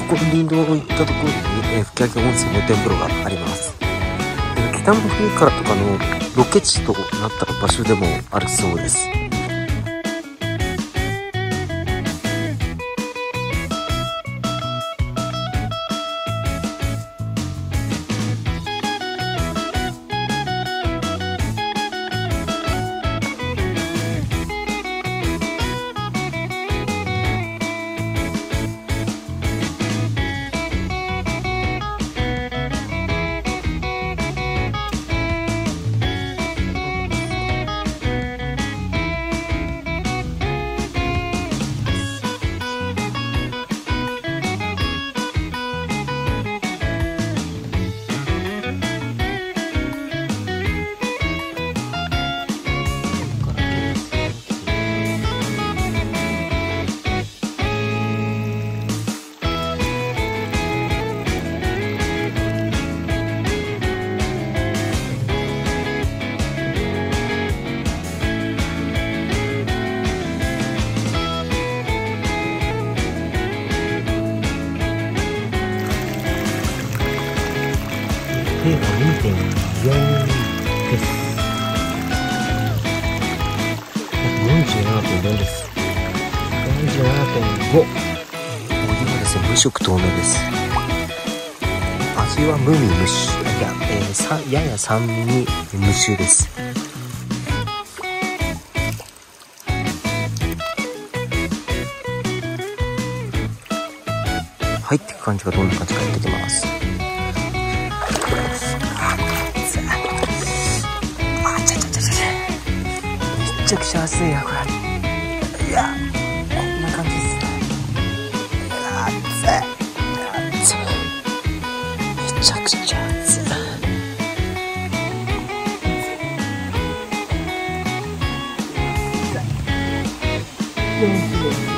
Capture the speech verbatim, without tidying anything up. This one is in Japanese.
こ林道を行ったところに、えー、吹上温泉露天風呂があります。えー、北の国からとかのロケ地となった場所でもあるそうです。にてんよん です。よんじゅうななてんよんです。よんじゅうななてんご。お湯はですね、無色透明です。味は無味無臭。いや、えー、さやや酸味無臭です。入っていく感じがどんな感じかやってきます。めちゃくちゃ熱いやこれ。いや、こんな感じですね。熱い熱い、めちゃくちゃ熱い。よんじゅう